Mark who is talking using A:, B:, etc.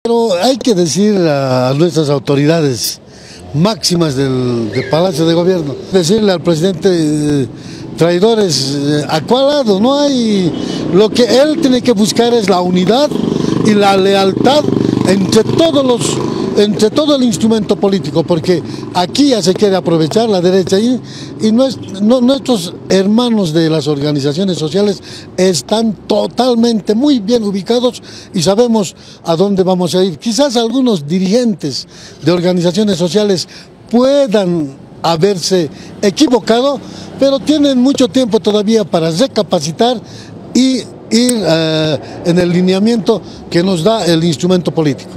A: Pero hay que decir a nuestras autoridades máximas del Palacio de Gobierno, decirle al presidente, traidores, ¿a cuál lado? No hay, lo que él tiene que buscar es la unidad y la lealtad entre todo el instrumento político, porque aquí ya se quiere aprovechar la derecha y nuestros hermanos de las organizaciones sociales están totalmente muy bien ubicados y sabemos a dónde vamos a ir. Quizás algunos dirigentes de organizaciones sociales puedan haberse equivocado, pero tienen mucho tiempo todavía para recapacitar y ir en el lineamiento que nos da el instrumento político.